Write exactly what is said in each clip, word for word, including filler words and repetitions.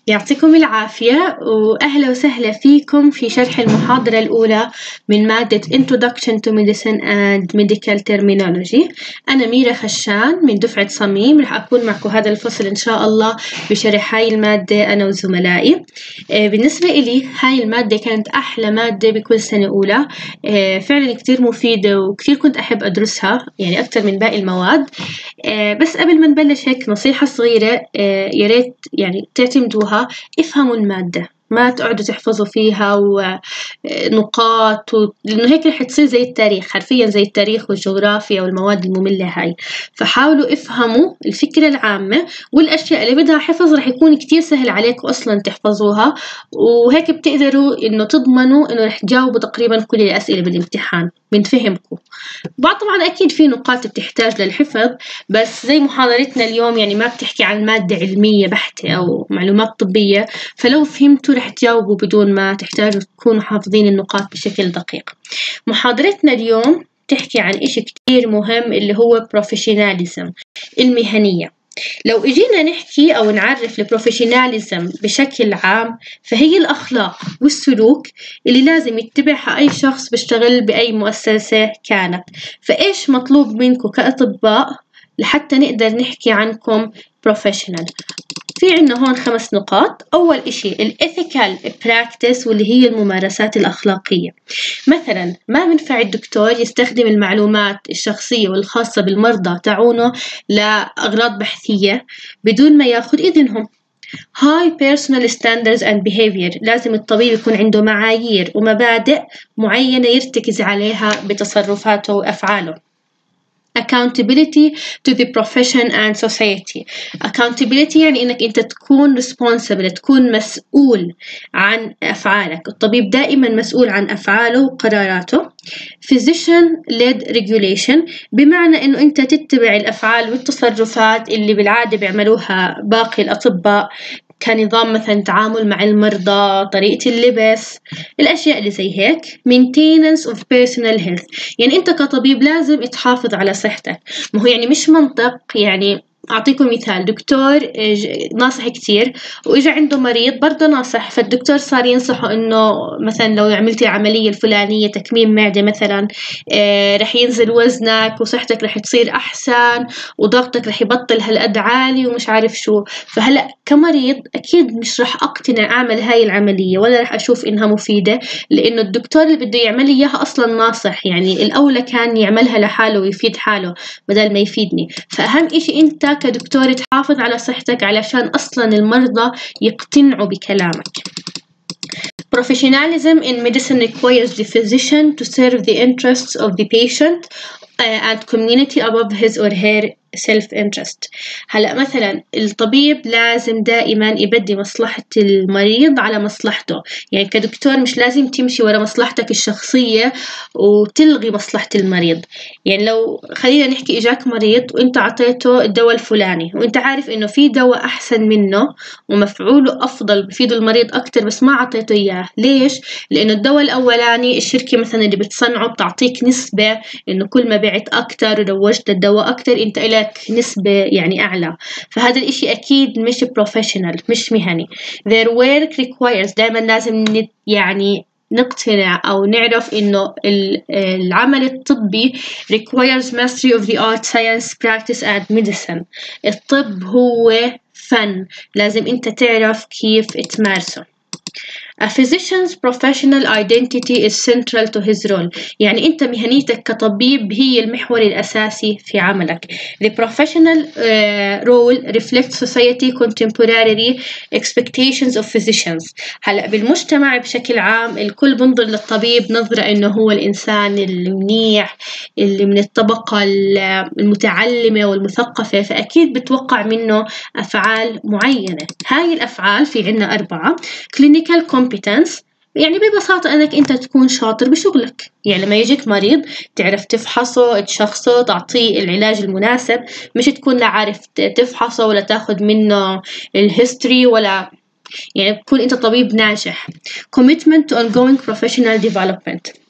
يعطيكم العافية وأهلا وسهلا فيكم في شرح المحاضرة الأولى من مادة Introduction to Medicine and Medical Terminology. أنا ميرا خشان من دفعة صميم، رح أكون معكم هذا الفصل إن شاء الله بشرح هاي المادة أنا وزملائي. بالنسبة إلي هاي المادة كانت أحلى مادة بكل سنة أولى، فعلا كتير مفيدة وكتير كنت أحب أدرسها، يعني أكتر من باقي المواد. بس قبل ما نبلش هيك نصيحة صغيرة، يا ريت يعني تعتمدوها، افهموا المادة، ما تقعدوا تحفظوا فيها ونقاط و... لأنه هيك رح تصير زي التاريخ، حرفيا زي التاريخ والجغرافيا والمواد المملة هاي. فحاولوا افهموا الفكرة العامة، والأشياء اللي بدها حفظ رح يكون كتير سهل عليكم أصلا تحفظوها، وهيك بتقدروا إنه تضمنوا إنه رح تجاوبوا تقريبا كل الأسئلة بالامتحان من فهمكم. بعد طبعا أكيد في نقاط بتحتاج للحفظ، بس زي محاضرتنا اليوم يعني ما بتحكي عن مادة علمية بحتة أو معلومات طبية، فلو فهمتوا رح تجاوبوا بدون ما تحتاجوا تكونوا حافظين النقاط بشكل دقيق. محاضرتنا اليوم تحكي عن إشي كتير مهم اللي هو professionalism، المهنية. لو إجينا نحكي أو نعرف البروفيشناليزم بشكل عام، فهي الأخلاق والسلوك اللي لازم يتبعها أي شخص بيشتغل بأي مؤسسة كانت. فإيش مطلوب منكم كأطباء لحتى نقدر نحكي عنكم بروفيشنال؟ في عنا هون خمس نقاط. أول إشي الإثيكال براكتس، واللي هي الممارسات الأخلاقية. مثلا ما بنفع الدكتور يستخدم المعلومات الشخصية والخاصة بالمرضى تعونه لأغراض بحثية بدون ما ياخد إذنهم. High personal standards and behavior، لازم الطبيب يكون عنده معايير ومبادئ معينة يرتكز عليها بتصرفاته وأفعاله. Accountability to the profession and society. Accountability يعني إنك أنت تكون responsible، تكون مسؤول عن أفعالك. الطبيب دائما مسؤول عن أفعاله وقراراته. Physician led regulation، بمعنى إنه أنت تتبع الأفعال والتصرفات اللي بالعادة بيعملوها باقي الأطباء، كنظام مثلا تعامل مع المرضى، طريقة اللبس، الأشياء اللي زي هيك. Maintenance of personal health، يعني أنت كطبيب لازم تحافظ على صحتك. ما هو يعني مش منطق، يعني أعطيكم مثال، دكتور ناصح كتير وإجا عنده مريض برضه ناصح، فالدكتور صار ينصحه إنه مثلا لو عملتي العملية الفلانية تكميم معدة مثلا، آه رح ينزل وزنك وصحتك رح تصير أحسن وضغطك رح يبطل هالقد عالي ومش عارف شو. فهلأ كمريض أكيد مش رح أقتنع أعمل هاي العملية ولا رح أشوف إنها مفيدة، لأنه الدكتور اللي بده يعمل إياها أصلا ناصح، يعني الأولى كان يعملها لحاله ويفيد حاله بدل ما يفيدني. فأهم إشي أنت كدكتور تحافظ على صحتك علشان أصلا المرضى يقتنعوا بكلامك. Professionalism in medicine requires the physician to serve the interests of the patient uh, and community above his or her self-interest. هلأ مثلا الطبيب لازم دائما يبدي مصلحة المريض على مصلحته، يعني كدكتور مش لازم تمشي ورا مصلحتك الشخصية وتلغي مصلحة المريض. يعني لو خلينا نحكي إجاك مريض وإنت عطيته الدواء الفلاني وإنت عارف إنه في دواء أحسن منه ومفعوله أفضل بفيد المريض أكتر، بس ما عطيته إياه. ليش؟ لأنه الدواء الأولاني الشركة مثلا اللي بتصنعه بتعطيك نسبة إنه كل ما بعت أكتر وروجت الدواء أكتر أنت إلك نسبة يعني أعلى. فهذا الإشي أكيد مش professional، مش مهني. their work requires، دائما لازم يعني نقتنع أو نعرف إنه العمل الطبي requires mastery of the art, science, practice and medicine. الطب هو فن، لازم أنت تعرف كيف تمارسه. A physician's professional identity is central to his role، يعني أنت مهنيتك كطبيب هي المحور الأساسي في عملك. The professional uh, role reflects society contemporary expectations of physicians. هلأ بالمجتمع بشكل عام الكل بنظر للطبيب نظرة إنه هو الإنسان المنيح اللي من الطبقة المتعلمة والمثقفة، فأكيد بتوقع منه أفعال معينة. هاي الأفعال في عنا أربعة. clinical competence، يعني ببساطة أنك أنت تكون شاطر بشغلك، يعني لما يجيك مريض تعرف تفحصه، تشخصه، تعطيه العلاج المناسب، مش تكون لا عارف تفحصه ولا تاخد منه الهيستوري ولا، يعني تكون أنت طبيب ناجح. commitment to ongoing professional development،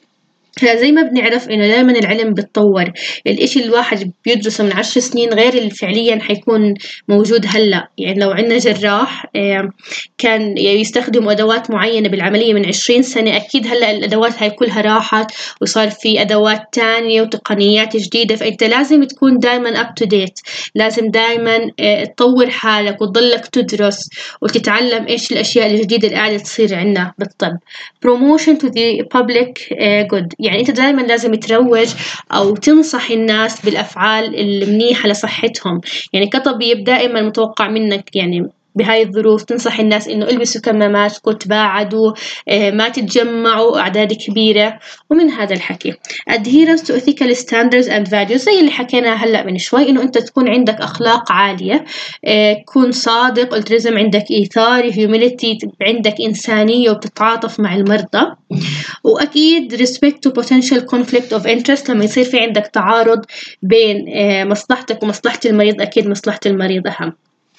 هلا زي ما بنعرف إنه دائما العلم بتطور، الإشي اللي الواحد بيدرسه من عشر سنين غير اللي فعليا حيكون موجود هلا. يعني لو عندنا جراح كان يستخدموا أدوات معينة بالعملية من عشرين سنة، أكيد هلا الأدوات هاي كلها راحت وصار في أدوات تانية وتقنيات جديدة، فأنت لازم تكون دائما up to date، لازم دائما تطور حالك وتضلك تدرس وتتعلم إيش الأشياء الجديدة اللي قاعدة تصير عنا بالطب. promotion to the public good، يعني أنت دائما لازم تروج أو تنصح الناس بالأفعال المنيحة لصحتهم. يعني كطبيب دائما متوقع منك يعني بهاي الظروف تنصح الناس إنه البسوا كماماتكم، تباعدوا، ما تتجمعوا أعداد كبيرة، ومن هذا الحكي. adherence to ethical standards and values، زي اللي حكينا هلأ من شوي، إنه أنت تكون عندك أخلاق عالية، تكون صادق، التزم، عندك إيثار، humility، عندك إنسانية وبتتعاطف مع المرضى. وأكيد respect to potential conflict of interest، لما يصير في عندك تعارض بين مصلحتك ومصلحة المريض أكيد مصلحة المريض أهم.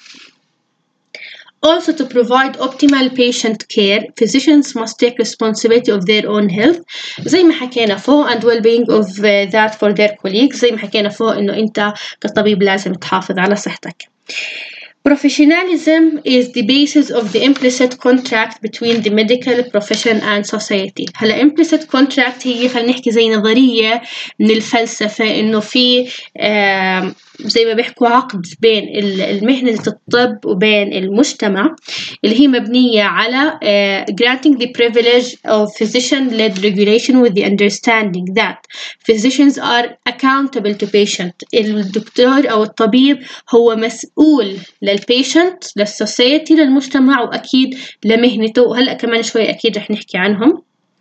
Also to provide optimal patient care, physicians must take responsibility of their own health، زي ما حكينا فوق، and well-being of uh, that for their colleagues، زي ما حكينا فوق إنه أنت كطبيب لازم تحافظ على صحتك. Professionalism is the basis of the implicit contract between the medical profession and society. هلا implicit contract هي خلينا نحكي زي نظرية من الفلسفة، إنه في زي ما بيحكوا عقد بين المهنة الطب وبين المجتمع، اللي هي مبنية على uh, granting the privilege of physician-led regulation with the understanding that physicians are accountable to patient. الدكتور أو الطبيب هو مسؤول للبيشنت، للسوسايتي، للمجتمع، وأكيد لمهنته. وهلأ كمان شوي أكيد رح نحكي عنهم.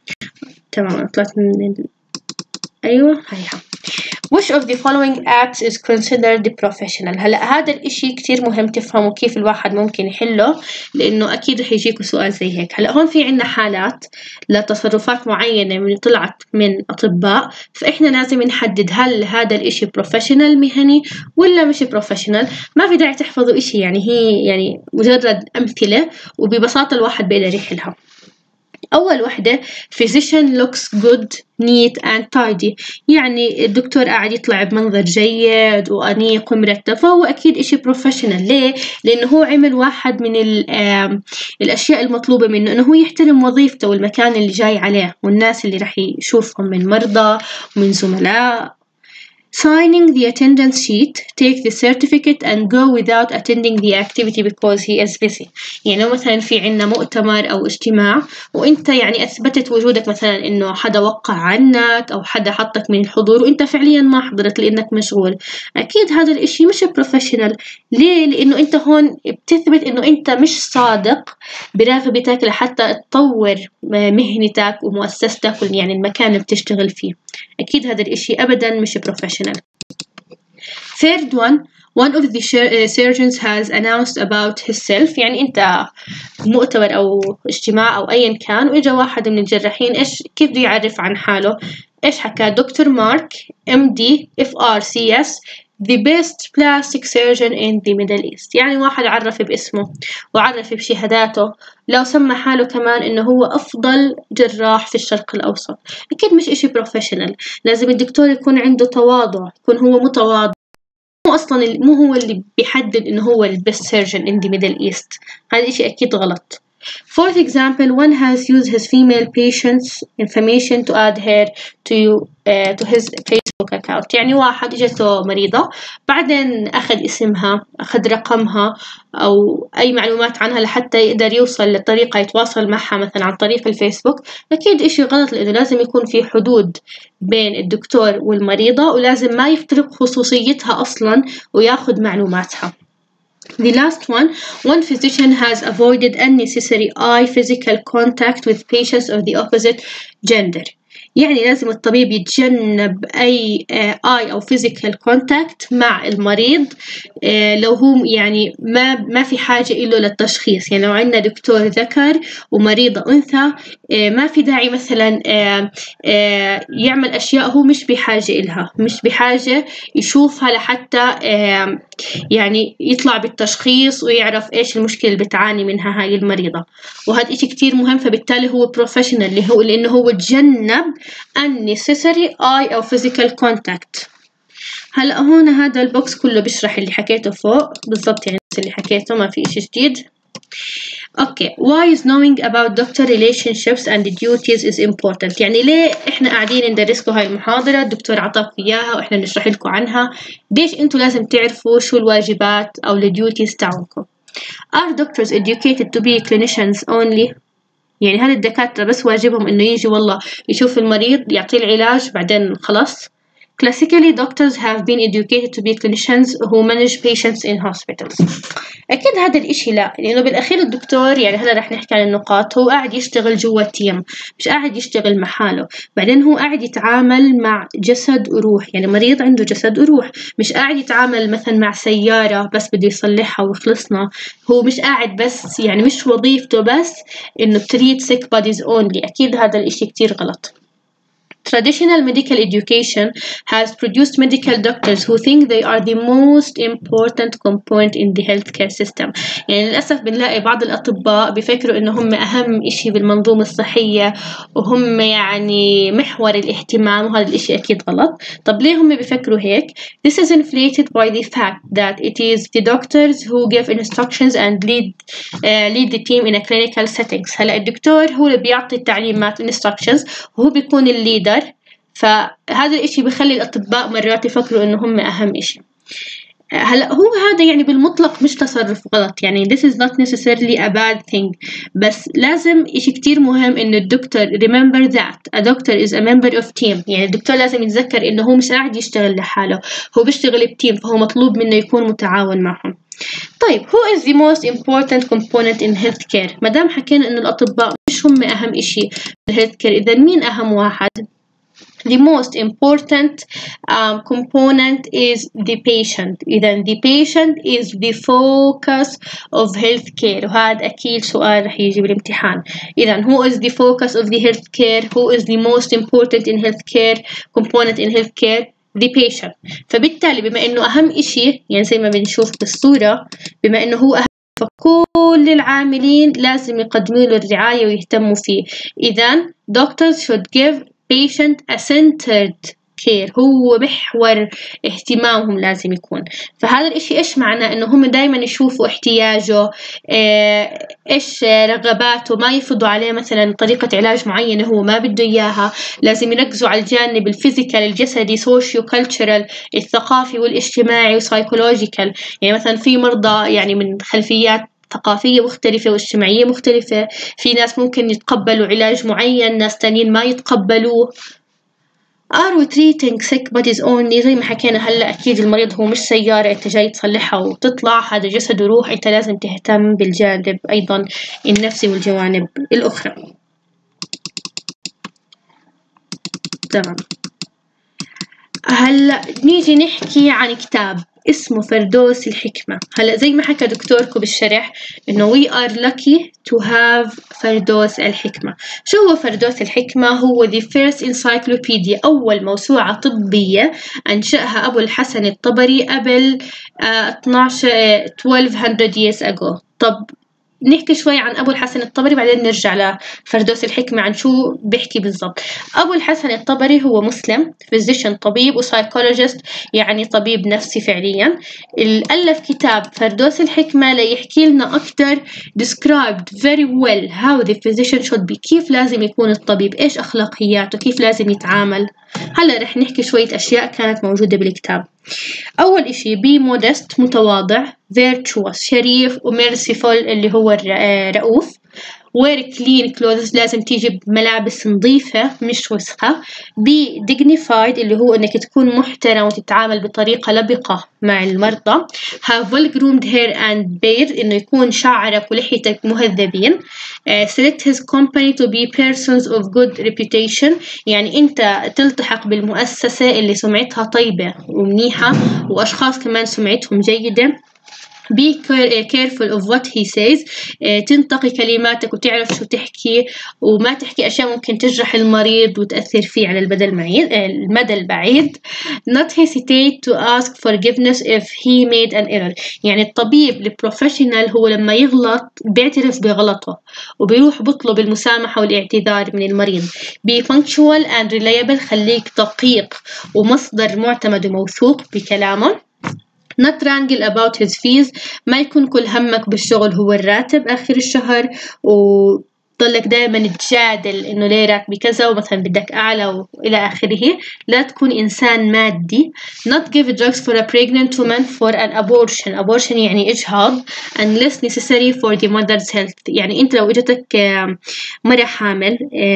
تمام، طلعت من ال... أيوة هيها. Which of the following acts is considered professional؟ هلأ هذا الإشي كتير مهم تفهموا كيف الواحد ممكن يحله، لأنه أكيد رح يجيكوا سؤال زي هيك. هلأ هون في عنا حالات لتصرفات معينة من طلعت من أطباء، فإحنا لازم نحدد هل هذا الإشي professional مهني ولا مش professional. ما في داعي تحفظوا إشي، يعني هي يعني مجرد أمثلة وببساطة الواحد بيقدر يحلها. أول وحدة physician looks good, neat and tidy، يعني الدكتور قاعد يطلع بمنظر جيد وأنيق ومرتب، فهو أكيد إشي بروفيشنال. ليه؟ لأنه هو عمل واحد من الأشياء المطلوبة منه، إنه هو يحترم وظيفته والمكان اللي جاي عليه والناس اللي رح يشوفهم من مرضى ومن زملاء. Signing the attendance sheet, take the certificate and go without attending the activity because he is busy. يعني لو مثلا في عنا مؤتمر أو اجتماع وإنت يعني أثبتت وجودك، مثلا إنه حدا وقع عنك أو حدا حطك من الحضور وإنت فعليا ما حضرت لأنك مشغول، أكيد هذا الإشي مش بروفيشنال. ليه؟ لأنه أنت هون بتثبت إنه أنت مش صادق برغبتك لحتى تطور مهنتك ومؤسستك يعني المكان اللي بتشتغل فيه. أكيد هذا الإشي أبداً مش professional. Third one, one of the surgeons has announced about himself، يعني أنت مؤتمر أو اجتماع أو أيا كان وإجا واحد من الجراحين، إيش كيف بده يعرف عن حاله؟ إيش حكى؟ دكتور مارك إم دي إف آر سي إس the best plastic surgeon in the Middle East. يعني واحد عرف باسمه وعرف بشهاداته، لو سمى حاله كمان إنه هو أفضل جراح في الشرق الأوسط. أكيد مش إشي بروفيشنال. لازم الدكتور يكون عنده تواضع، يكون هو متواضع، مو أصلا مو هو اللي بيحدد إنه هو the best surgeon in the Middle East. هذا إشي أكيد غلط. For example, one has used his female patient's information to add her to uh, to his Facebook account. يعني واحد إجته مريضة بعدين أخذ اسمها، أخذ رقمها أو أي معلومات عنها لحتى يقدر يوصل لطريقة يتواصل معها مثلا عن طريق الفيسبوك. أكيد إشي غلط، لأنه لازم يكون في حدود بين الدكتور والمريضة، ولازم ما يخترق خصوصيتها أصلا وياخذ معلوماتها. The last one, one physician has avoided unnecessary eye physical contact with patients of the opposite gender. يعني لازم الطبيب يتجنب أي آي أو physical contact مع المريض لو هو يعني ما ما في حاجة إله للتشخيص. يعني لو عندنا دكتور ذكر ومريضة أنثى، ما في داعي مثلا يعمل أشياء هو مش بحاجة إلها، مش بحاجة يشوفها لحتى يعني يطلع بالتشخيص ويعرف إيش المشكلة اللي بتعاني منها هاي المريضة. وهذا إشي كتير مهم، فبالتالي هو professional اللي هو لأنه هو تجنب unnecessary eye أو physical contact. هلأ هون هذا البوكس كله بيشرح اللي حكيته فوق بالضبط، يعني نفس اللي حكيته ما في إشي جديد. اوكي why is knowing about doctor relationships and duties is important. يعني ليه احنا قاعدين ندرسكم هاي المحاضرة، الدكتور عطاكم اياها واحنا نشرح لكم عنها، ليش انتوا لازم تعرفوا شو الواجبات او الديوتيز تاعكم. are doctors educated to be clinicians only. يعني هل الدكاترة بس واجبهم انه يجي والله يشوف المريض يعطيه العلاج بعدين خلاص؟ Classically, doctors have been educated to be clinicians who manage patients in hospitals. أكيد هذا الإشي لا، لأنه بالأخير الدكتور يعني هلا رح نحكي عن النقاط، هو قاعد يشتغل جوا تيم، مش قاعد يشتغل مع حاله، بعدين هو قاعد يتعامل مع جسد وروح، يعني مريض عنده جسد وروح، مش قاعد يتعامل مثلا مع سيارة بس بده يصلحها ويخلصنا، هو مش قاعد بس يعني مش وظيفته بس إنه treat sick bodies only. أكيد هذا الإشي كتير غلط. Traditional medical education has produced medical doctors who think they are the most important component in the healthcare system. يعني للأسف بنلاقي بعض الأطباء بيفكروا إنه هم أهم إشي بالمنظومة الصحية وهم يعني محور الاهتمام، وهذا الإشي أكيد غلط. طب ليه هم بيفكروا هيك؟ This is inflated by the fact that it is the doctors who give instructions and lead uh, lead the team in a clinical settings. هلا الدكتور هو اللي بيعطي التعليمات instructions وهو بيكون الليدر، فهذا الإشي بخلي الأطباء مرات يفكروا إنه هم أهم إشي. هلا هو هذا يعني بالمطلق مش تصرف غلط، يعني this is not necessarily a bad thing، بس لازم إشي كتير مهم إنه الدكتور remember that a doctor is a member of team. يعني الدكتور لازم يتذكر إنه هو مش قاعد يشتغل لحاله، هو بيشتغل بتيم، فهو مطلوب منه يكون متعاون معهم. طيب who is the most important component in healthcare؟ ما دام حكينا إنه الأطباء مش هم أهم إشي بالhealthcare، إذا مين أهم واحد؟ The most important um, component is the patient. إذا the patient is the focus of healthcare، وهذا أكيد سؤال رح يجي بالامتحان. إذا who is the focus of the healthcare؟ who is the most important in healthcare component in healthcare؟ the patient. فبالتالي بما إنه أهم إشي، يعني زي ما بنشوف بالصورة، بما إنه هو أهم فكل العاملين لازم يقدموا له الرعاية ويهتموا فيه. إذا doctors should give patient a centered care، هو محور اهتمامهم لازم يكون. فهذا الاشي ايش معناه؟ انه هم دايما يشوفوا احتياجه، ايش رغباته، ما يفرضوا عليه مثلا طريقة علاج معينة هو ما بده اياها، لازم يركزوا على الجانب الفيزيكال الجسدي سوشيو كالتشرال الثقافي والاجتماعي وسايكولوجيكال. يعني مثلا في مرضى يعني من خلفيات ثقافية مختلفة واجتماعية مختلفة، في ناس ممكن يتقبلوا علاج معين، ناس تانيين ما يتقبلوه. are we treating sick bodies only؟ زي ما حكينا هلا أكيد المريض هو مش سيارة أنت جاي تصلحها وتطلع، هذا جسد وروح، أنت لازم تهتم بالجانب أيضا النفسي والجوانب الأخرى. تمام، هلا نيجي نحكي عن كتاب اسمه فردوس الحكمة. هلا زي ما حكى دكتوركم بالشرح إنه we are lucky to have فردوس الحكمة. شو هو فردوس الحكمة؟ هو the first encyclopedia، أول موسوعة طبية أنشأها أبو الحسن الطبري قبل uh, اثناشر twelve hundred years ago. طب نحكي شوي عن أبو الحسن الطبري بعدين نرجع لفردوس الحكمة عن شو بيحكي بالضبط. أبو الحسن الطبري هو مسلم، فيزيشن طبيب وسايكولوجيست، يعني طبيب نفسي فعليا. ألف كتاب فردوس الحكمة ليحكي لنا أكتر described very well how the physician should be، كيف لازم يكون الطبيب، إيش أخلاقياته، كيف لازم يتعامل. هلا رح نحكي شوية أشياء كانت موجودة بالكتاب. أول إشي be modest متواضع، virtuous شريف، وmerciful اللي هو رؤوف، wear clean clothes لازم تيجي بملابس نظيفة مش وسخة، be dignified اللي هو إنك تكون محترم وتتعامل بطريقة لبقة مع المرضى، have well groomed hair and beard إنه يكون شعرك ولحيتك مهذبين، uh, select his company to be persons of good reputation يعني أنت تلتحق بالمؤسسة اللي سمعتها طيبة ومنيحة وأشخاص كمان سمعتهم جيدة. be careful of what he says. تنتقي كلماتك وتعرف شو تحكي، وما تحكي أشياء ممكن تجرح المريض وتأثر فيه على المدى المعيد المدى البعيد. not hesitate to ask forgiveness if he made an error. يعني الطبيب البروفيشنال هو لما يغلط بيعترف بغلطه وبيروح بطلب المسامحة والاعتذار من المريض. be punctual and reliable. خليك دقيق ومصدر معتمد وموثوق بكلامه. not wrangle about his fees. ما يكون كل همك بالشغل هو الراتب آخر الشهر وطلك دائما تجادل إنه ليه راتبي كذا ومثلا بدك أعلى وإلى آخره. لا تكون إنسان مادي. not give drugs for a pregnant woman for an abortion. abortion يعني إجهاض unless necessary for the mother's health. يعني أنت لو إجتك مرة حامل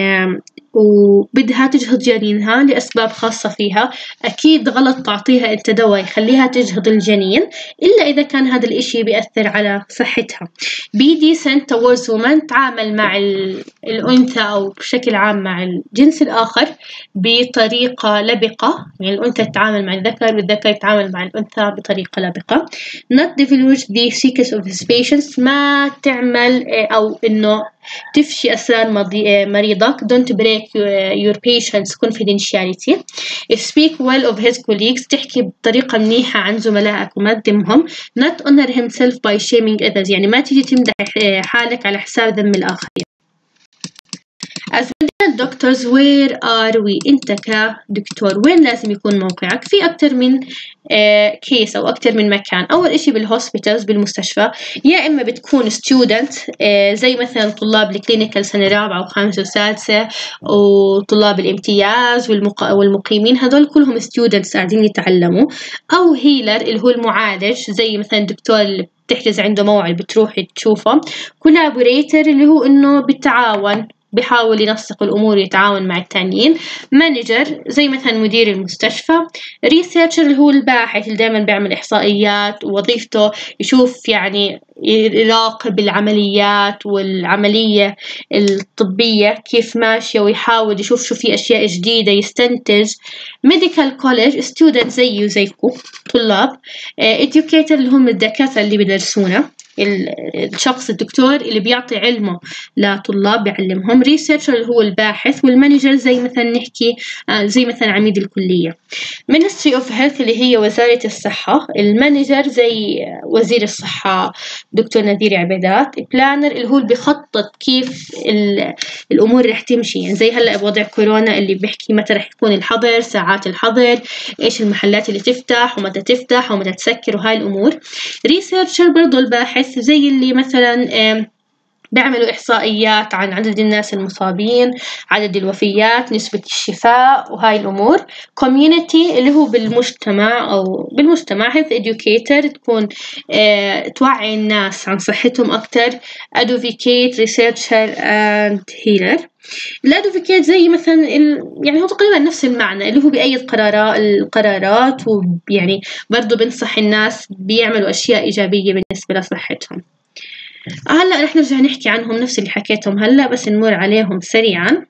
وبدها تجهض جنينها لأسباب خاصة فيها، أكيد غلط تعطيها أنت دواء يخليها تجهض الجنين إلا إذا كان هذا الإشي بيأثر على صحتها. be decent towards women. تعامل مع الأنثى أو بشكل عام مع الجنس الآخر بطريقة لبقة. يعني الأنثى تتعامل مع الذكر والذكر يتعامل مع الأنثى بطريقة لبقة. not divulge the secrets of his patients. ما تعمل أو إنه تفشي أسرار مريضك. don't break your patient's confidentiality. speak well of his colleagues. تحكي بطريقة منيحة عن زملائك وما تذمهم. not honor himself by shaming others. يعني ما تيجي تمدح حالك على حساب ذم الآخرين. as medical doctors where are we. أنت كدكتور وين لازم يكون موقعك؟ في أكتر من كيس أو أكتر من مكان. أول إشي بالهوسبيتالز بالمستشفى، يا إما بتكون ستودنت زي مثلا طلاب الكلينيكال سنة رابعة وخامسة وسادسة وطلاب الامتياز والمق... والمقيمين، هذول كلهم ستودنتس قاعدين يتعلموا. أو هيلر اللي هو المعالج زي مثلا الدكتور اللي بتحجز عنده موعد بتروحي تشوفه. كولابوريتر اللي هو إنه بالتعاون بيحاول ينسق الأمور ويتعاون مع التانيين. مانجر زي مثلا مدير المستشفى. ريسيرشر اللي هو الباحث اللي دائما بيعمل إحصائيات ووظيفته يشوف يعني يراقب العمليات والعملية الطبية كيف ماشية ويحاول يشوف شو في أشياء جديدة يستنتج. ميديكال كوليج ستودنت زيه وزيكو طلاب. educator اللي هم الدكاترة اللي بيدرسونا، الشخص الدكتور اللي بيعطي علمه لطلاب بيعلمهم. ريسيرشر اللي هو الباحث. والمانجر زي مثلا نحكي زي مثلا عميد الكلية. Ministry of Health اللي هي وزارة الصحة. المانجر زي وزير الصحة دكتور نذير عبيدات. بلانر اللي هو اللي بيخطط كيف الأمور رح تمشي، يعني زي هلأ بوضع كورونا اللي بيحكي متى رح يكون الحظر، ساعات الحظر، إيش المحلات اللي تفتح ومتى تفتح ومتى تسكر وهاي الأمور. ريسيرشر برضو الباحث زي اللي مثلا بيعملوا إحصائيات عن عدد الناس المصابين، عدد الوفيات، نسبة الشفاء وهاي الأمور. community اللي هو بالمجتمع أو بالمجتمع. health educator تكون اه توعي الناس عن صحتهم أكتر. advocate researcher and healer. الادفوكيت زي مثلا ال... يعني هو تقريبا نفس المعنى اللي هو بأيد قرارات القرارات ويعني برضو بنصح الناس بيعملوا أشياء إيجابية بالنسبة لصحتهم. هلأ رح نرجع نحكي عنهم نفس اللي حكيتهم هلأ بس نمر عليهم سريعا.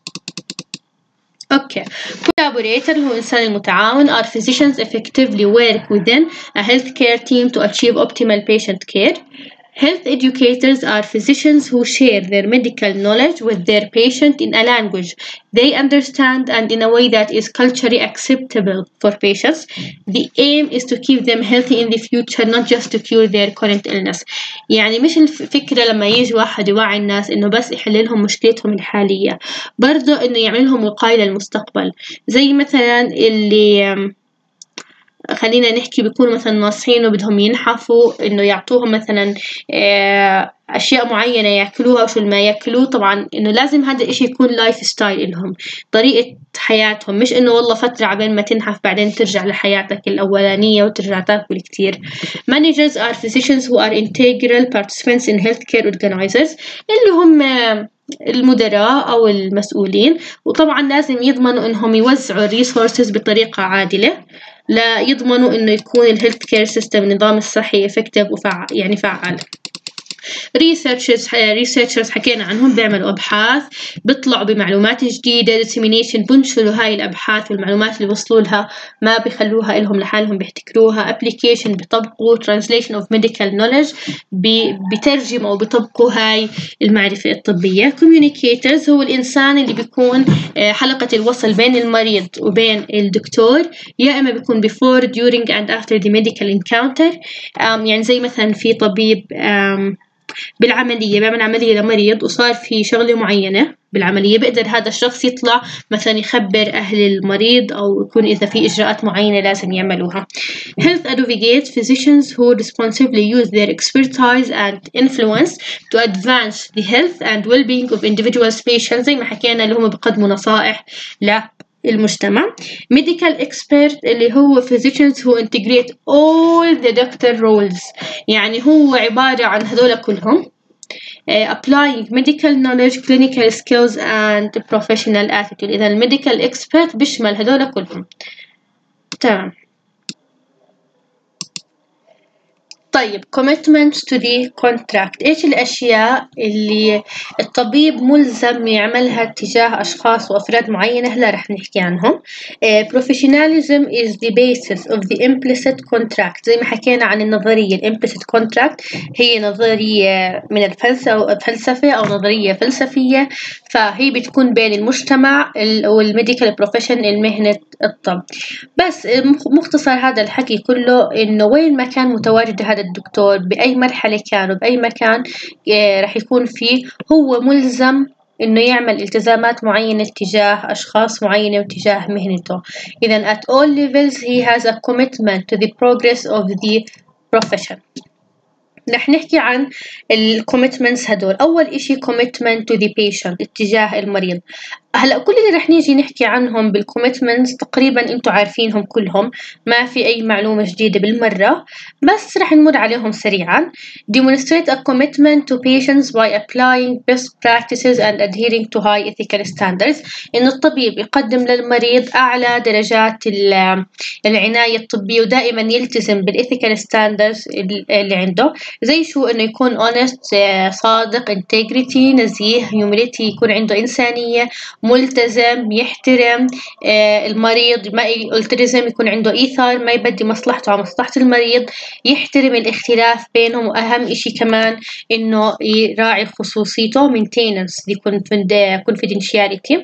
أوكي. collaborator هو إنسان المتعاون. are physicians effectively work within a healthcare team to achieve optimal patient care. Health educators are physicians who share their medical knowledge with their patient in a language they understand and in a way that is culturally acceptable for patients. The aim is to keep them healthy in the future, not just to cure their current illness. يعني مش الفكرة لما يجي واحد يوعي الناس إنه بس يحل لهم مشكلتهم الحالية، برضو إنه يعمل لهم وقاية للمستقبل. زي مثلا اللي خلينا نحكي بيكونوا مثلا ناصحين وبدهم ينحفوا إنه يعطوهم مثلا أشياء معينة يأكلوها وشو ما يأكلوه. طبعا إنه لازم هذا الإشي يكون لايف ستايل لهم، طريقة حياتهم، مش إنه والله فترة عبين ما تنحف بعدين ترجع لحياتك الأولانية وترجع تاكل كتير. Managers are physicians who are integral participants in healthcare organizers اللي هم المدراء أو المسؤولين، وطبعا لازم يضمنوا إنهم يوزعوا الريسورسز بطريقة عادلة، لا يضمنوا إنه يكون الهيلث كير سيستم النظام الصحي effective وفعال يعني فعال. researchers researchers حكينا عنهم بيعملوا أبحاث، بيطلعوا بمعلومات جديدة dissemination، بنشروا هاي الأبحاث والمعلومات اللي وصلوا لها ما بيخلوها إلهم لحالهم، بيحتكروها. application بيطبقوا translation of medical knowledge، بترجموا أو بيطبقوا هاي المعرفة الطبية. communicators هو الإنسان اللي بيكون حلقة الوصل بين المريض وبين الدكتور، يا إما بيكون before during and after the medical encounter. يعني زي مثلا في طبيب بالعملية بيعمل عملية لمريض وصار في شغلة معينة بالعملية، بقدر هذا الشخص يطلع مثلا يخبر أهل المريض أو يكون إذا في إجراءات معينة لازم يعملوها. Health advocates physicians who responsibly use their expertise and influence to advance the health and well-being of individuals patients، زي ما حكينا اللي هم بيقدموا نصائح للمجتمع. Medical expert اللي هو physicians who integrate all the doctor roles، يعني هو عبارة عن هذول كلهم Uh, applying medical knowledge, clinical skills and professional attitude. إذا الميديكال expert بيشمل هذول كلهم. تمام. طيب commitment to the contract، إيش الأشياء اللي الطبيب ملزم يعملها تجاه أشخاص وأفراد معينة؟ هلا رح نحكي عنهم. uh, professionalism is the basis of the implicit contract، زي ما حكينا عن النظرية ال implicit contract هي نظرية من الفلسفة أو نظرية فلسفية، فهي بتكون بين المجتمع والميديكال بروفيشن المهنة الطب. بس مختصر هذا الحكي كله إنه وين ما كان متواجد هذا الدكتور بأي مرحلة كان وبأي مكان رح يكون فيه، هو ملزم إنه يعمل التزامات معينة تجاه أشخاص معينة وتجاه مهنته. إذن at all levels he has a commitment to the progress of the profession. رح نحكي عن الكوميتمنتس هدول. أول إشي commitment to the patient، اتجاه المريض. هلا كل اللي رح نيجي نحكي عنهم بالكوميتمنتس تقريبا انتوا عارفينهم كلهم، ما في أي معلومة جديدة بالمرة، بس رح نمر عليهم سريعا. demonstrate a commitment to patients by applying best practices and adhering to high ethical standards، إنه الطبيب يقدم للمريض أعلى درجات العناية الطبية ودائما يلتزم بالethical standards اللي عنده. زي شو؟ إنه يكون honest، صادق، integrity، نزيه، humility، يكون عنده إنسانية، ملتزم، يحترم آه المريض، ما يلتزم، يكون عنده إيثار، ما يبدي مصلحته على مصلحة المريض، يحترم الاختلاف بينهم، وأهم إشي كمان إنه يراعي خصوصيته maintenance the confidentiality.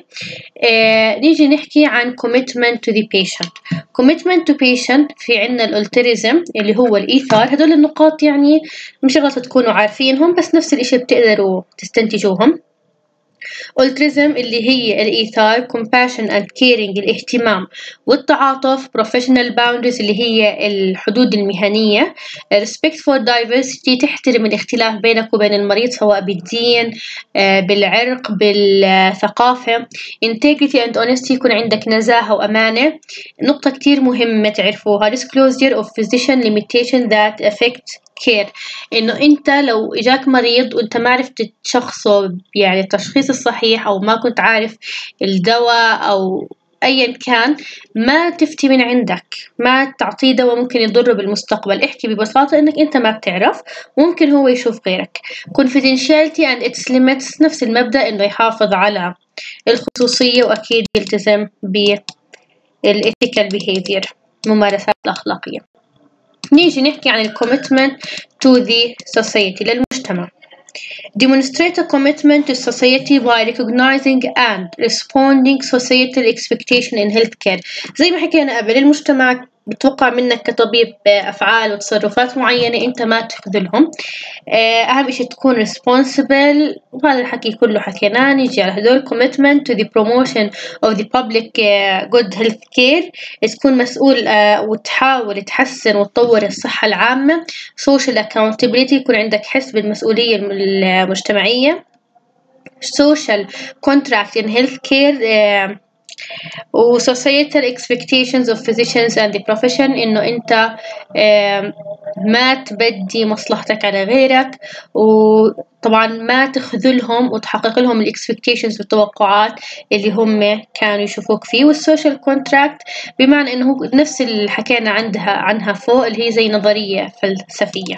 آه نيجي نحكي عن commitment to the patient. commitment to patient في عنا الالتزام اللي هو الإيثار. هدول النقاط يعني مش غلط تكونوا عارفينهم، بس نفس الإشي بتقدروا تستنتجوهم. altruism اللي هي الإيثار، compassion and caring الاهتمام والتعاطف، professional boundaries اللي هي الحدود المهنية، respect for diversity تحترم الاختلاف بينك وبين المريض سواء بالدين، بالعرق، بالثقافة، integrity and honesty يكون عندك نزاهة وأمانة. نقطة كتير مهمة تعرفوها disclosure of physician limitation that affect care، إنه أنت لو إجاك مريض وأنت ما عرفت تشخصه يعني التشخيص الصحيح أو ما كنت عارف الدواء أو أيا كان، ما تفتي من عندك، ما تعطيه دواء ممكن يضره بالمستقبل. احكي ببساطة إنك أنت ما بتعرف، ممكن هو يشوف غيرك. confidentiality and its limits نفس المبدأ، إنه يحافظ على الخصوصية وأكيد يلتزم بالethical behavior ممارسات الأخلاقية. نيجي نحكي عن commitment to the society للمجتمع. demonstrate a commitment to society by recognizing and responding societal expectation in healthcare. زي ما حكينا قبل، المجتمع بتوقع منك كطبيب أفعال وتصرفات معينة أنت ما تخذلهم. أهم شيء تكون responsible، وهذا الحكي كله حكيناه. نيجي على هدول commitment to the promotion of the public good health care، تكون مسؤول وتحاول تحسن وتطور الصحة العامة. social accountability يكون عندك حس بالمسؤولية المجتمعية. social contract in health care و societal expectations of physicians and the profession، إنه أنت ما تبدي مصلحتك على غيرك، وطبعا ما تخذلهم وتحقق لهم الاكسبكتيشنز والتوقعات اللي هم كانوا يشوفوك فيه. والسوشيال كونتراكت بمعنى انه نفس اللي حكينا عندها عنها فوق، اللي هي زي نظرية فلسفية.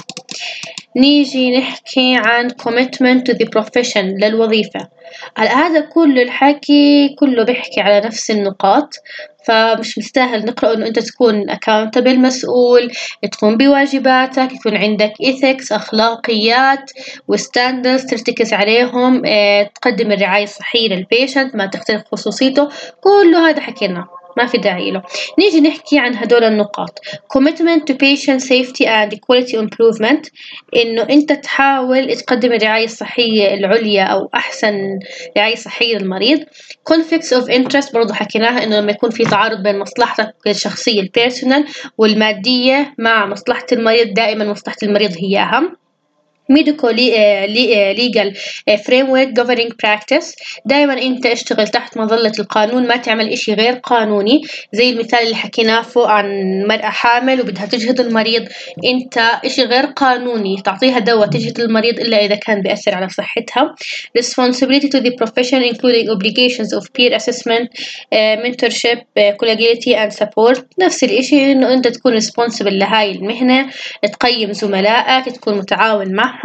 نيجي نحكي عن commitment to the profession للوظيفة. على هذا كل الحكي كله بيحكي على نفس النقاط، فمش مستاهل نقرأ إنه أنت تكون accountable مسؤول، تقوم بواجباتك، يكون عندك ethics أخلاقيات وستاندرز ترتكز عليهم، اه تقدم الرعاية الصحية للبيشنت، ما تخترق خصوصيته، كله هذا حكينا ما في داعي له. نيجي نحكي عن هدول النقاط. commitment to patient safety and quality improvement، إنه أنت تحاول تقدم الرعاية الصحية العليا أو أحسن رعاية صحية للمريض. conflicts of interest برضو حكيناها، إنه لما يكون في تعارض بين مصلحتك الشخصية البيرسونال والمادية مع مصلحة المريض، دائما مصلحة المريض هي أهم. medical legal framework governing practice، دائما انت اشتغل تحت مظلة القانون، ما تعمل اشي غير قانوني. زي المثال اللي حكيناه فوق عن مرأة حامل وبدها تجهض المريض، انت اشي غير قانوني تعطيها دواء تجهض المريض الا اذا كان بيأثر على صحتها. responsibility to the profession including obligations of peer assessment, mentorship, collegiality and support، نفس الاشي انه انت تكون responsible لهاي المهنة، تقيم زملائك، تكون متعاون معهم.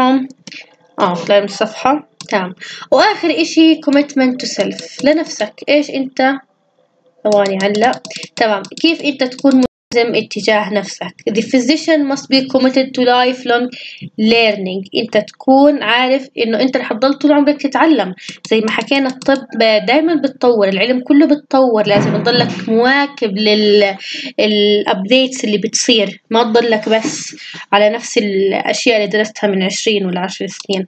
اه طلع من الصفحة تمام. واخر اشي commitment to self لنفسك، ايش انت ثواني هلا تمام كيف انت تكون ملزم اتجاه نفسك. the physician must be committed to lifelong learning، انت تكون عارف انه انت رح تضل طول عمرك تتعلم. زي ما حكينا الطب دايما بتطور، العلم كله بتطور، لازم تضلك مواكب للابديتس اللي بتصير، ما تضلك بس على نفس الاشياء اللي درستها من عشرين ولا عشر سنين.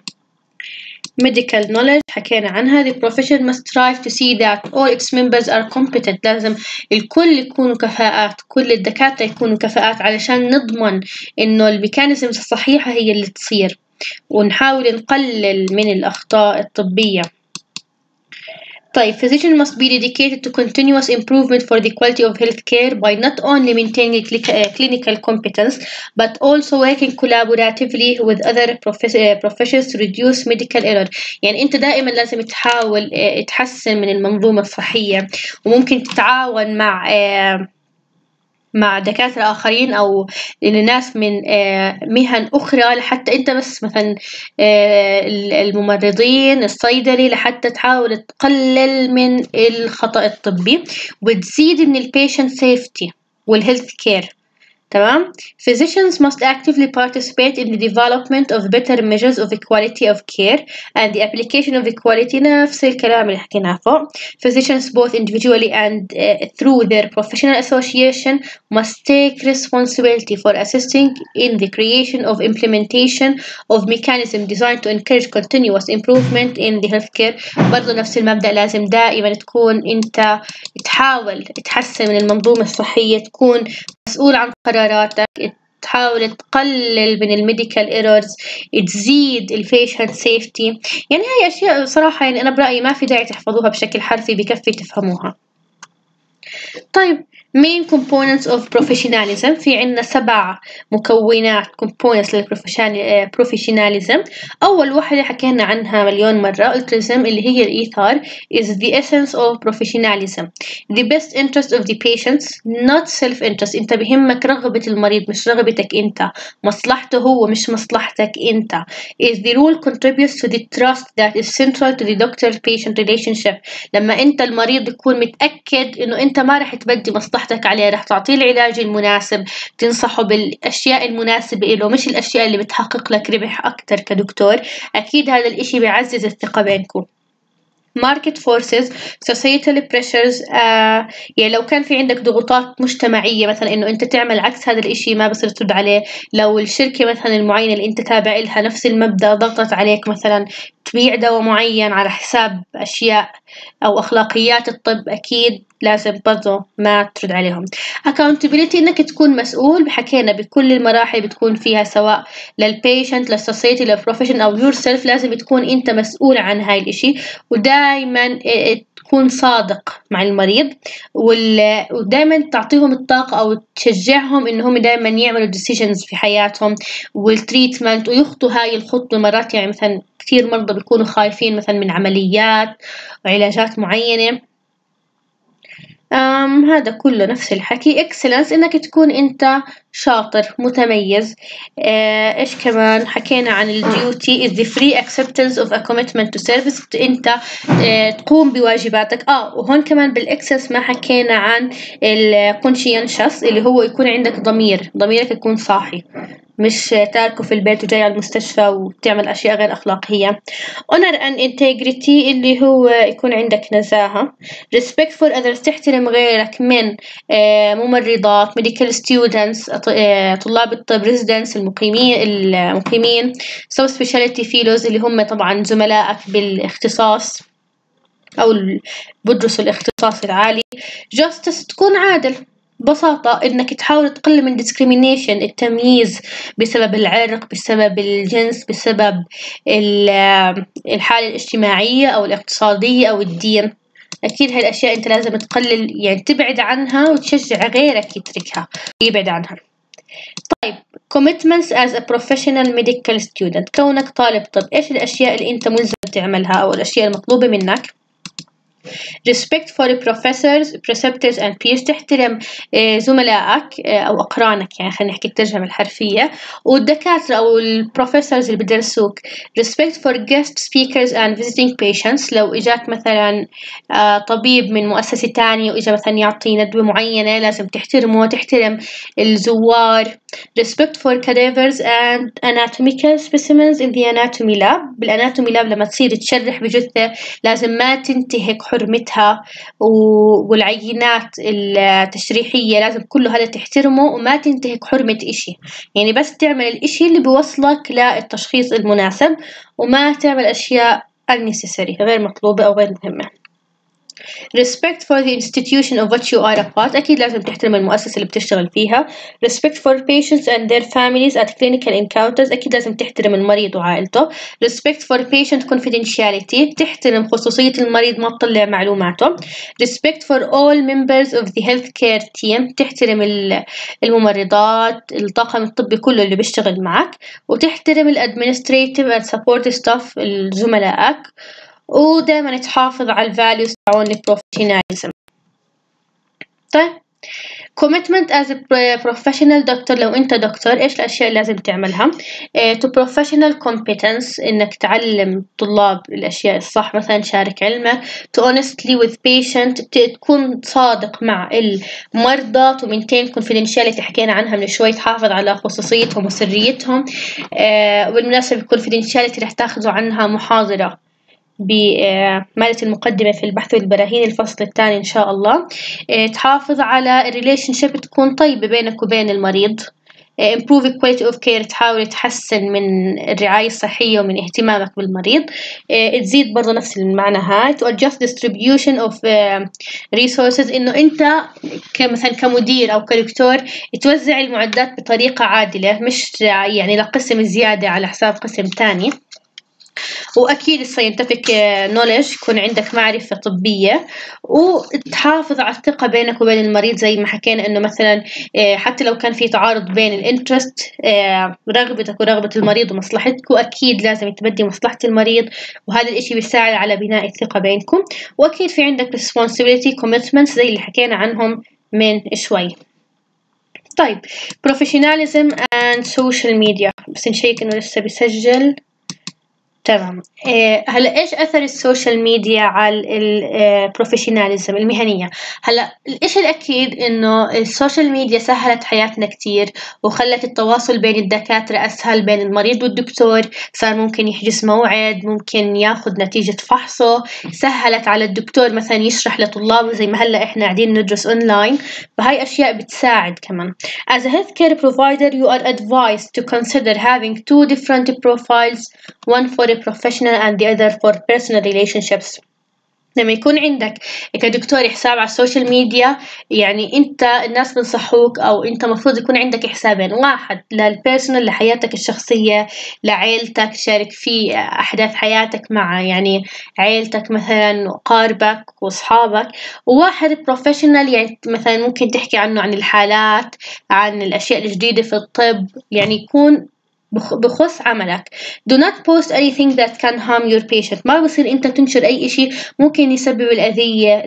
medical knowledge حكينا عنها. the profession must strive to see that all its members are competent، لازم الكل يكونوا كفاءات، كل الدكاترة يكونوا كفاءات علشان نضمن إنه الميكانيزمز الصحيحة هي اللي تصير، ونحاول نقلل من الأخطاء الطبية. طيب physician must be dedicated to continuous improvement for the quality of healthcare by not only maintaining clinical competence but also working collaboratively with other professions to reduce medical error. يعني أنت دائما لازم تحاول تحسن من المنظومة الصحية، وممكن تتعاون مع مع دكاترة آخرين أو ناس من مهن أخرى، لحتى أنت بس مثلا الممرضين الصيدلي، لحتى تحاول تقلل من الخطأ الطبي وتزيد من البيشنت سيفتي والهيلث كير. تمام. physicians must actively participate in the development of better measures of equality of care and the application of equality، نفس الكلام اللي حكيناه فوق. physicians both individually and uh, through their professional association must take responsibility for assisting in the creation of implementation of mechanism designed to encourage continuous improvement in the healthcare. برضو نفس المبدأ، لازم دائما تكون انت تحاول تحسن من المنظومة الصحية، تكون مسؤول عن قراراتك، تحاول تقلل من الميديكال ايرورز، تزيد البيشنت سيفتي. يعني هاي اشياء صراحة يعني انا برأيي ما في داعي تحفظوها بشكل حرفي، بكفي تفهموها. طيب main components of professionalism، في عنا سبع مكونات components للprofessionalism. أول واحدة حكينا عنها مليون مرة، altruism اللي هي الإيثار is the essence of professionalism. the best interest of the patients not self-interest، أنت بهمك رغبة المريض مش رغبتك أنت، مصلحته هو مش مصلحتك أنت. is the rule contributes to the trust that is central to the doctor-patient relationship، لما أنت المريض يكون متأكد إنه أنت ما رح تبدي مصلحتك عليه، رح تعطيه العلاج المناسب، تنصحه بالأشياء المناسبة له، مش الأشياء اللي بتحقق لك ربح أكتر كدكتور. أكيد هذا الإشي بيعزز الثقة بينكم. market forces societal pressures، آه يعني لو كان في عندك ضغوطات مجتمعية مثلا إنه أنت تعمل عكس هذا الإشي ما بصير ترد عليه. لو الشركة مثلا المعينة اللي أنت تابع لها نفس المبدأ ضغطت عليك مثلا تبيع دواء معين على حساب أشياء أو أخلاقيات الطب، أكيد لازم برضو ما ترد عليهم. accountability إنك تكون مسؤول، بحكينا بكل المراحل بتكون فيها، سواء للبيشنت للسوسايتي للبروفيشن أو yourself، لازم تكون أنت مسؤول عن هاي الإشي، ودائما تكون صادق مع المريض، ودائما تعطيهم الطاقة أو تشجعهم إنهم دائما يعملوا decisions في حياتهم والتريتمنت، ويخطوا هاي الخطوة. مرات يعني مثلا كثير مرضى بيكونوا خايفين مثلا من عمليات وعلاجات معينة. أم هذا كله نفس الحكي. excellence إنك تكون أنت شاطر متميز. آه إيش كمان حكينا عن ال duty is the free acceptance of a commitment to service. أنت آه تقوم بواجباتك. آه وهون كمان بالإكسس ما حكينا عن ال conscientious اللي هو يكون عندك ضمير، ضميرك يكون صاحي، مش تاركه في البيت وجاي على المستشفى وتعمل أشياء غير أخلاقية. honor and integrity اللي هو يكون عندك نزاهة. respect for others تحترم غيرك من ممرضات medical students طلاب الطب residents المقيمين المقيمين sub specialty fellows اللي هم طبعا زملائك بالاختصاص أو بدرسوا الاختصاص العالي. justice تكون عادل، ببساطة إنك تحاول تقلل من discrimination التمييز بسبب العرق، بسبب الجنس، بسبب الحالة الاجتماعية أو الاقتصادية أو الدين. أكيد هاي الأشياء أنت لازم تقلل يعني تبعد عنها وتشجع غيرك يتركها يبعد عنها. طيب commitments as a professional medical student، كونك طالب طب إيش الأشياء اللي أنت ملزم تعملها أو الأشياء المطلوبة منك؟ respect for professors, preceptors and peers تحترم زملائك أو أقرانك، يعني خلينا نحكي الترجمة الحرفية، والدكاترة أو البروفيسورز اللي بدرسوك. respect for guest speakers and visiting patients، لو إجاك مثلا طبيب من مؤسسة تانية وإجا مثلا يعطي ندوة معينة لازم تحترمه، تحترم الزوار. respect for cadavers and anatomical specimens in the anatomy lab، بالanatomy lab لما تصير تشرح بجثة لازم ما تنتهك حرمتها، والعينات التشريحية لازم كله هذا تحترمه وما تنتهك حرمة إشي، يعني بس تعمل الإشي اللي بيوصلك للتشخيص المناسب وما تعمل أشياء unnecessary غير مطلوبة أو غير مهمة. respect for the institution of what you are a part، أكيد لازم تحترم المؤسسة اللي بتشتغل فيها. respect for patients and their families at clinical encounters، أكيد لازم تحترم المريض وعائلته. respect for patient confidentiality، تحترم خصوصية المريض ما تطلع معلوماته. respect for all members of the healthcare team، تحترم الممرضات الطاقم الطبي كله اللي بيشتغل معك، وتحترم ال administrative and support staff زملائك، ودائما تحافظ على الفاليوز تاعون البروفيشناليزم. طيب commitment as a professional doctor، لو أنت دكتور إيش الأشياء اللي لازم تعملها؟ uh, to professional competence إنك تعلم طلاب الأشياء الصح، مثلا شارك علمك. to honestly with patient، تكون صادق مع المرضى. to maintain confidentiality حكينا عنها من شوي، تحافظ على خصوصيتهم وسريتهم. uh, وبالمناسبة confidentiality رح تاخذوا عنها محاضرة بمادة المقدمة في البحث والبراهين الفصل الثاني إن شاء الله. تحافظ على الريليشن شيب تكون طيبة بينك وبين المريض. improve quality of care، تحاول تحسن من الرعاية الصحية ومن اهتمامك بالمريض. تزيد برضو نفس المعنى هاي. to adjust distribution of resources، إنه أنت كمثلا كمدير أو كدكتور توزع المعدات بطريقة عادلة، مش يعني لقسم زيادة على حساب قسم تاني. وأكيد scientific knowledge، يكون عندك معرفة طبية، وتحافظ على الثقة بينك وبين المريض، زي ما حكينا إنه مثلا حتى لو كان في تعارض بين الانترست رغبتك ورغبة المريض ومصلحتك، وأكيد لازم تبدي مصلحة المريض، وهذا الإشي بيساعد على بناء الثقة بينكم. وأكيد في عندك responsibility commitments زي اللي حكينا عنهم من شوي. طيب professionalism and social media، بس نشيك إنه لسه بيسجل. تمام. إيه هلا ايش اثر السوشيال ميديا على البروفيشناليزم المهنيه؟ هلا الاشي الاكيد انه السوشيال ميديا سهلت حياتنا كتير وخلت التواصل بين الدكاتره اسهل، بين المريض والدكتور صار ممكن يحجز موعد، ممكن ياخذ نتيجه فحصه، سهلت على الدكتور مثلا يشرح لطلابه زي ما هلا احنا قاعدين ندرس اونلاين، فهاي اشياء بتساعد كمان. As a healthcare provider you are advised to consider having two different profiles, one for a medical professional and the other for personal relationships. لما يكون عندك كدكتور حساب على السوشيال ميديا، يعني انت الناس بنصحوك او انت مفروض يكون عندك حسابين، واحد للبيرسونال لحياتك الشخصية لعائلتك تشارك في احداث حياتك مع يعني عائلتك مثلا وقاربك واصحابك، وواحد بروفيشنال يعني مثلا ممكن تحكي عنه عن الحالات، عن الاشياء الجديدة في الطب، يعني يكون بخص عملك. do not post anything that can harm your patient. ما بصير انت تنشر اي اشي ممكن يسبب الاذية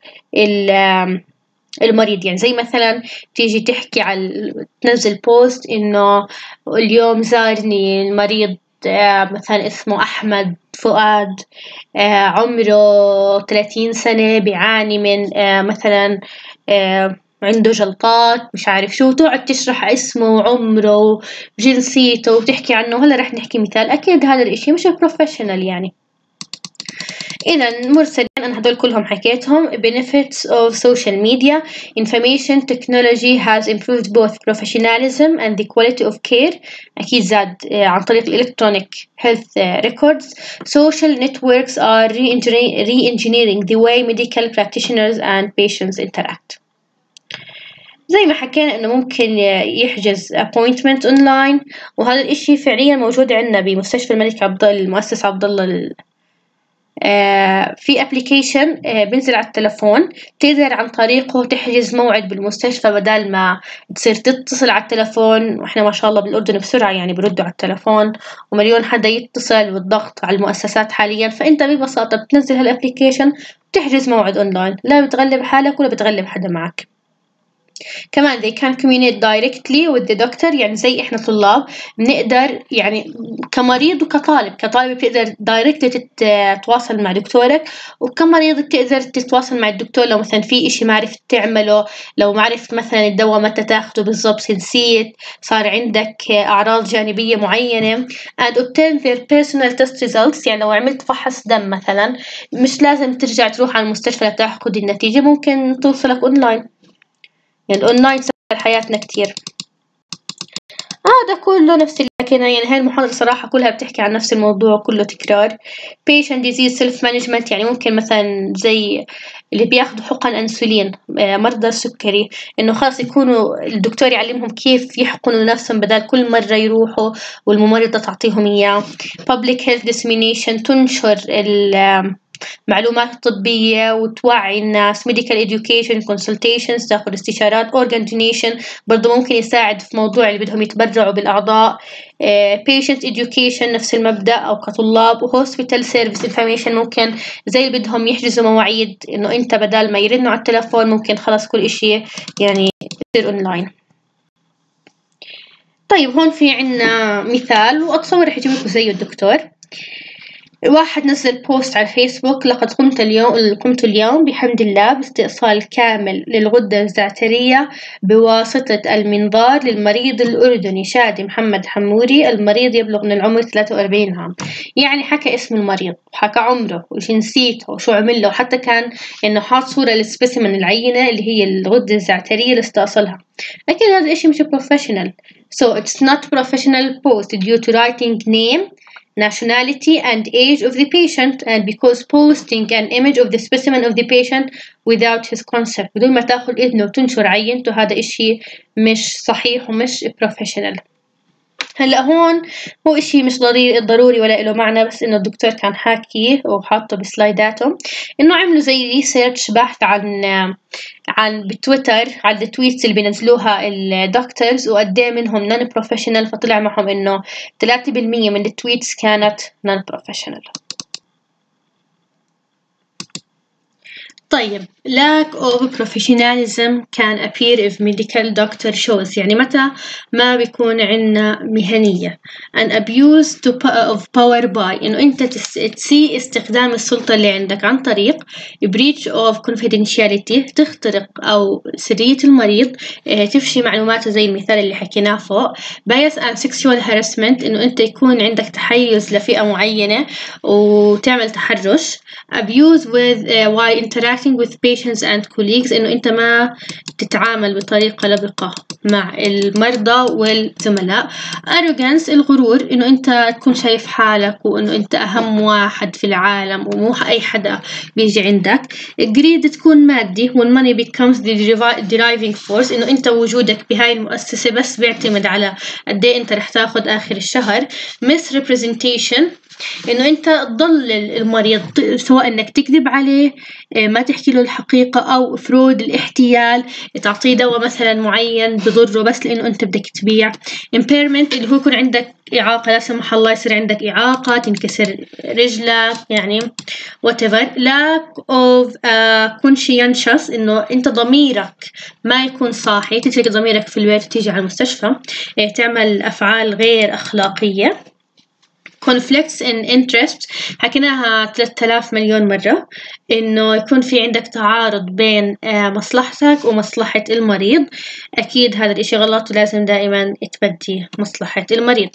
للمريض، يعني زي مثلا تيجي تحكي على تنزل بوست انه اليوم زارني المريض مثلا اسمه احمد فؤاد عمره ثلاثين سنة بيعاني من مثلا عنده جلطات مش عارف شو، تقعد تشرح اسمه وعمره وجنسيته وتحكي عنه. هلا رح نحكي مثال، أكيد هذا الإشي مش بروفيشنال يعني. إذا مرسلين أنا هدول كلهم حكيتهم. benefits of social media: information technology has improved both professionalism and the quality of care. أكيد زاد عن طريق الإلكترونيك health records. social networks are re-engineering the way medical practitioners and patients interact. زي ما حكينا إنه ممكن يحجز appointment online، وهذا الإشي فعليا موجود عندنا بمستشفى الملك عبد الله المؤسس عبد الله. آه في ابلكيشن آه بنزل على التلفون، تقدر عن طريقه تحجز موعد بالمستشفى بدل ما تصير تتصل على التلفون. واحنا ما شاء الله بالاردن بسرعه يعني بردوا على التلفون ومليون حدا يتصل والضغط على المؤسسات حاليا، فانت ببساطه بتنزل هالابلكيشن وتحجز موعد اونلاين، لا بتغلب حالك ولا بتغلب حدا معك. كمان they can communicate directly with the doctor، يعني زي إحنا طلاب بنقدر يعني كمريض وكطالب، كطالب بتقدر directly تتواصل مع دكتورك، وكمريض بتقدر تتواصل مع الدكتور لو مثلا في إشي ما عرفت تعمله، لو ما عرفت مثلا الدواء متى تاخده بالضبط، نسيت، صار عندك أعراض جانبية معينة. and obtain their personal test results، يعني لو عملت فحص دم مثلا مش لازم ترجع تروح على المستشفى لتاخد النتيجة، ممكن توصلك أونلاين. يعني الأونلاين سهل حياتنا كتير. هذا كله نفس اللي حكينا، يعني هاي المحاضرة صراحة كلها بتحكي عن نفس الموضوع كله تكرار. patient disease self management، يعني ممكن مثلا زي اللي بياخدوا حقن أنسولين مرضى السكري، إنه خلاص يكونوا الدكتور يعلمهم كيف يحقنوا نفسهم بدل كل مرة يروحوا والممرضة تعطيهم إياه. public health dissemination، تنشر ال معلومات طبية وتوعي الناس. medical education consultations، تاخذ استشارات. organ donation برضو ممكن يساعد في موضوع اللي بدهم يتبرعوا بالأعضاء. uh, patient education نفس المبدأ أو كطلاب. hospital service information، ممكن زي اللي بدهم يحجزوا مواعيد إنه أنت بدل ما يرنوا على التلفون ممكن خلاص كل إشي يعني يصير أونلاين. طيب هون في عنا مثال وأتصور رح يجيبلكوا زيه الدكتور. واحد نزل بوست على الفيسبوك: لقد قمت اليوم قمت اليوم بحمد الله باستئصال كامل للغدة الزعترية بواسطة المنظار للمريض الأردني شادي محمد حموري، المريض يبلغ من العمر ثلاثة وأربعين عام. يعني حكى اسم المريض وحكى عمره وجنسيته وشو عمل له، وحتى كان إنه حاط صورة للسبيسيمن العينة اللي هي الغدة الزعترية اللي استأصلها. أكيد هذا الإشي مش professional. so it's not professional post due to writing name, nationality and age of the patient, and because posting an image of the specimen of the patient without his consent، بدون ما تاخذ إذنه وتنشر عينته، هذا إشي مش صحيح ومش professional. هلا هون هو إشي مش ضروري ضروري ولا له معنى، بس إنه الدكتور كان حاكي وحاطه بسلايداته إنه عملوا زي ريسيرش بحث عن عن بتويتر على التويتس اللي بينزلوها الدكتورز وقد ايه منهم نون بروفيشنال، فطلع معهم إنه ثلاثة بالمية من التويتس كانت نون بروفيشنال. طيب lack of professionalism can appear if medical doctor shows، يعني متى ما بيكون عنا مهنية. an abuse to of power by، إنه أنت تسيء استخدام السلطة اللي عندك عن طريق breach of confidentiality، تخترق أو سرية المريض، تفشي معلوماته زي المثال اللي حكيناه فوق. bias and sexual harassment، إنه أنت يكون عندك تحيز لفئة معينة وتعمل تحرش. abuse with uh, while interact interacting with patients and colleagues، إنه أنت ما تتعامل بطريقة لبقة مع المرضى والزملاء. arrogance الغرور، إنه أنت تكون شايف حالك وإنه أنت أهم واحد في العالم ومو أي حدا بيجي عندك. greed تكون مادي when money becomes the driving force، إنه أنت وجودك بهاي المؤسسة بس بيعتمد على قد إيه أنت رح تاخد آخر الشهر. misrepresentation إنه أنت تضلل المريض، سواء إنك تكذب عليه، ما تحكي له الحقيقة، أو فرود الاحتيال، تعطيه دواء مثلا معين بضره بس لأنه أنت بدك تبيع. impairment اللي هو يكون عندك إعاقة، لا سمح الله يصير عندك إعاقة، تنكسر رجلك يعني whatever. lack of uh, conscientious إنه أنت ضميرك ما يكون صاحي، تترك ضميرك في البيت وتيجي على المستشفى تعمل أفعال غير أخلاقية. conflicts in interest حكيناها ثلاثة آلاف مليون مرة، إنه يكون في عندك تعارض بين مصلحتك ومصلحة المريض. أكيد هذا الإشي غلط ولازم دائما تبدي مصلحة المريض.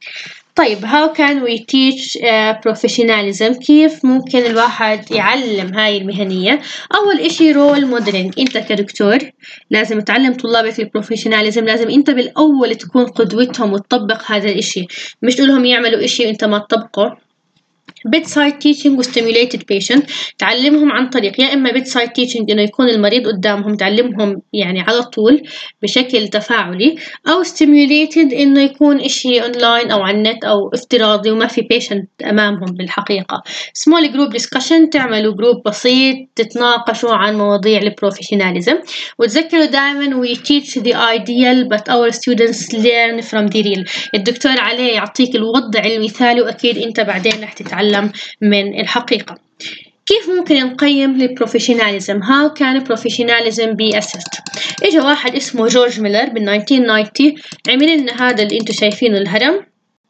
طيب how can we teach uh, professionalism؟ كيف ممكن الواحد يعلم هاي المهنية؟ أول إشي role modeling، أنت كدكتور لازم تعلم طلابك البروفيشناليزم، لازم أنت بالأول تكون قدوتهم وتطبق هذا الإشي، مش تقولهم يعملوا إشي وأنت ما تطبقه. bedside teaching و stimulated patient، تعلمهم عن طريق يا إما bedside teaching إنه يكون المريض قدامهم تعلمهم يعني على طول بشكل تفاعلي، أو stimulated إنه يكون إشي أونلاين أو على النت أو افتراضي وما في patient أمامهم بالحقيقة. small group discussion، تعملوا جروب بسيط تتناقشوا عن مواضيع البروفيشناليزم. وتذكروا دائما we teach the ideal but our students learn from the real، الدكتور عليه يعطيك الوضع المثالي وأكيد أنت بعدين رح تتعلم من الحقيقة. كيف ممكن نقيم البروفيشناليزم؟ How can professionalism be assessed؟ إجا واحد اسمه جورج ميلر بال ألف وتسعمية وتسعين عمل لنا هذا اللي انتو شايفينه الهرم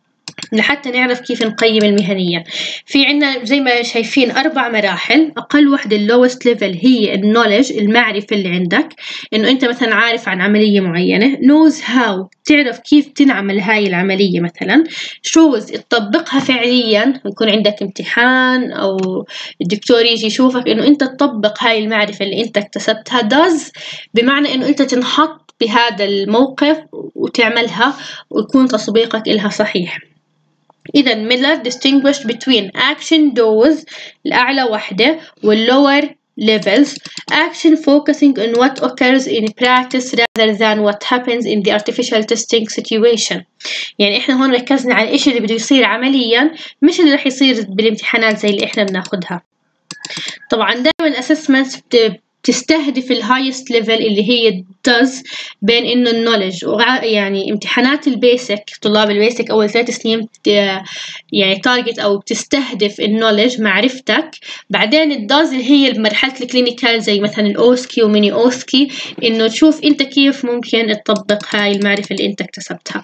لحتى نعرف كيف نقيم المهنية. في عنا زي ما شايفين أربع مراحل. أقل واحدة اللوست ليفل هي النولج، المعرفة اللي عندك، إنه أنت مثلا عارف عن عملية معينة. knows how، تعرف كيف تنعمل هاي العملية مثلا. shows، تطبقها فعليا، يكون عندك امتحان أو الدكتور يجي يشوفك إنه أنت تطبق هاي المعرفة اللي أنت اكتسبتها. does بمعنى إنه أنت تنحط بهذا الموقف وتعملها ويكون تطبيقك إلها صحيح. إذا ميلر distinguished between action does الأعلى وحدة والlower levels. action focusing on what occurs in practice rather than what happens in the artificial testing situation. يعني إحنا هون ركزنا على الإشي اللي بده يصير عمليا، مش اللي رح يصير بالامتحانات زي اللي إحنا بناخدها. طبعا دائما assessments تستهدف الهايست ليفل اللي هي does بين إنه النولج، يعني امتحانات البيسك، طلاب البيسك أول ثلاث سنين يعني تارجت أو بتستهدف النولج معرفتك. بعدين الداز اللي هي مرحلة الكلينيكال زي مثلا الأوسكي وميني أوسكي، إنه تشوف أنت كيف ممكن تطبق هاي المعرفة اللي أنت اكتسبتها.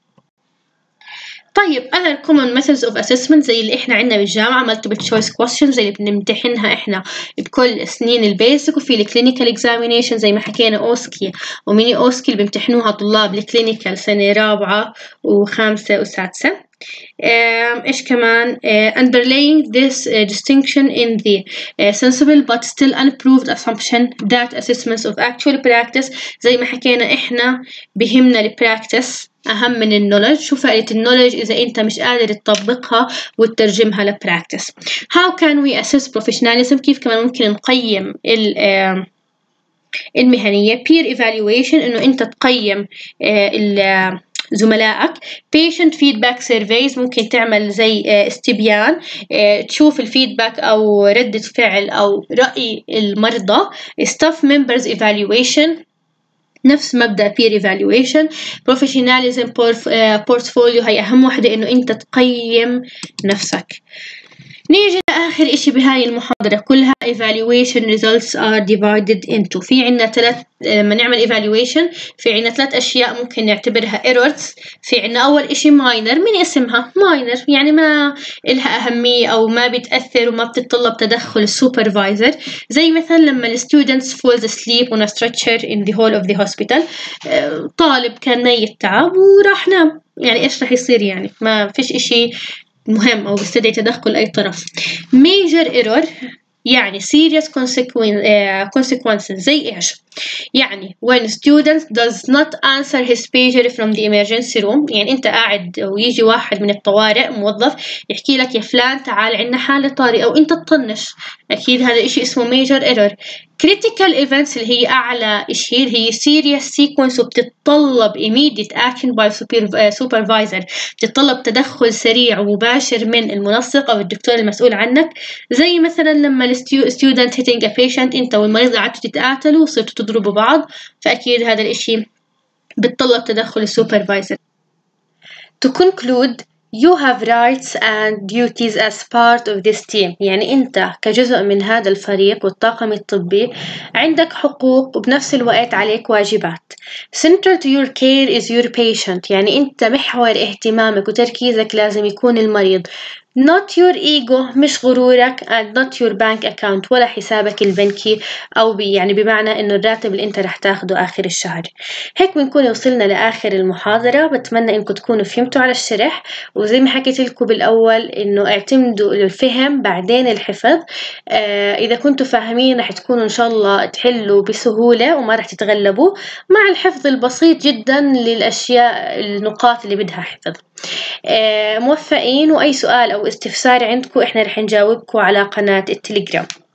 طيب other common methods of assessment زي اللي إحنا عندنا بالجامعة multiple choice questions زي اللي بنمتحنها إحنا بكل سنين البيسك، وفي الكلينيكال examination زي ما حكينا أوسكي وميني أوسكي اللي بيمتحنوها طلاب الكلينيكال سنة رابعة وخامسة وسادسة. إيش كمان uh, underlying this uh, distinction in the uh, sensible but still unproved assumption that assessments of actual practice زي ما حكينا إحنا بهمنا البراكتس أهم من النولج. شو فائدة النولج إذا أنت مش قادر تطبقها وتترجمها لبراكتس؟ How can we assess professionalism؟ كيف كمان ممكن نقيم ال uh, المهنية؟ peer evaluation إنه أنت تقيم uh, ال زملائك. patient feedback surveys ممكن تعمل زي استبيان تشوف الفيدباك أو ردة فعل أو رأي المرضى. staff members evaluation نفس مبدأ peer evaluation. professionalism portfolio هي أهم وحدة إنه أنت تقيم نفسك. نيجي لآخر إشي بهاي المحاضرة كلها evaluation results are divided into. في عنا ثلاث، لما نعمل evaluation في عنا ثلاث أشياء ممكن نعتبرها errors. في عنا أول إشي minor، من اسمها minor يعني ما إلها أهمية أو ما بتأثر وما بتتطلب تدخل supervisor، زي مثلا لما ال students falls asleep on a stretcher in the hall of the hospital. طالب كان ميت تعب وراح نام، يعني إيش رح يصير؟ يعني ما فيش إشي مهم أو بيستدعي تدخل أي طرف. major error يعني serious consequences زي إيش؟ يعني when student does not answer his pager from the emergency room، يعني أنت قاعد ويجي واحد من الطوارئ موظف يحكي لك يا فلان تعال عنا حالة طارئة أو أنت تطنش، أكيد هذا الإشي اسمه major error. critical events اللي هي أعلى إشي اللي هي serious sequence وبتتطلب immediate action by supervisor، بتتطلب تدخل سريع ومباشر من المنسق أو الدكتور المسؤول عنك، زي مثلا لما الستودنت hitting a patient، أنت والمريض قعدتوا تتقاتلوا وصرتوا تضربوا بعض، فأكيد هذا الإشي بتطلب تدخل السوبرفايزر. To conclude, you have rights and duties as part of this team، يعني أنت كجزء من هذا الفريق والطاقم الطبي عندك حقوق وبنفس الوقت عليك واجبات. Central to your care is your patient، يعني أنت محور اهتمامك وتركيزك لازم يكون المريض، not your ego مش غرورك، and not your bank account ولا حسابك البنكي أو بي يعني بمعنى إنه الراتب اللي أنت رح تاخده آخر الشهر. هيك بنكون وصلنا لآخر المحاضرة، بتمنى إنكم تكونوا فهمتوا على الشرح، وزي ما حكيت لكم بالأول إنه اعتمدوا الفهم بعدين الحفظ. آه إذا كنتوا فاهمين رح تكونوا إن شاء الله تحلوا بسهولة وما رح تتغلبوا، مع الحفظ البسيط جدا للأشياء النقاط اللي بدها حفظ. آه موفقين، وأي سؤال أو استفسار عندكم إحنا رح نجاوبكم على قناة التليجرام.